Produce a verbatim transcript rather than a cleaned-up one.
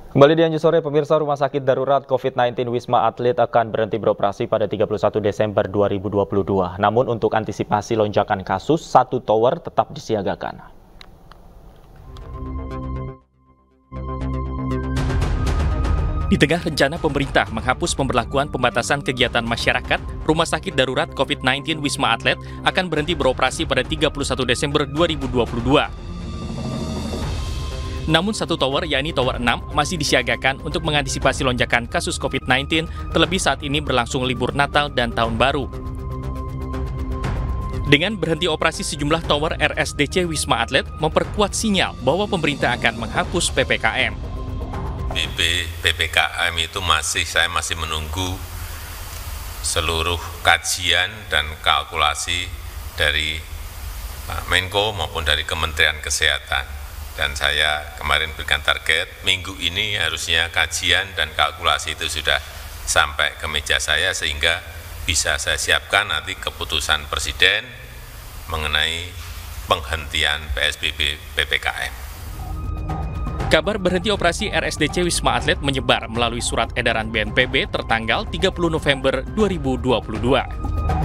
Kembali di Anju Sore, pemirsa, Rumah Sakit Darurat COVID sembilan belas Wisma Atlet akan berhenti beroperasi pada tiga puluh satu Desember dua ribu dua puluh dua. Namun untuk antisipasi lonjakan kasus, satu tower tetap disiagakan. Di tengah rencana pemerintah menghapus pemberlakuan pembatasan kegiatan masyarakat, Rumah Sakit Darurat COVID sembilan belas Wisma Atlet akan berhenti beroperasi pada tiga puluh satu Desember dua ribu dua puluh dua. Namun satu tower, yakni Tower enam, masih disiagakan untuk mengantisipasi lonjakan kasus COVID sembilan belas, terlebih saat ini berlangsung libur Natal dan Tahun Baru. Dengan berhenti operasi sejumlah tower, R S D C Wisma Atlet memperkuat sinyal bahwa pemerintah akan menghapus P P K M. B P K M itu masih, saya masih menunggu seluruh kajian dan kalkulasi dari Pak Menko maupun dari Kementerian Kesehatan. Dan saya kemarin berikan target, minggu ini harusnya kajian dan kalkulasi itu sudah sampai ke meja saya sehingga bisa saya siapkan nanti keputusan Presiden mengenai penghentian P S B B P P K M. Kabar berhenti operasi R S D C Wisma Atlet menyebar melalui surat edaran B N P B tertanggal tiga puluh November dua ribu dua puluh dua.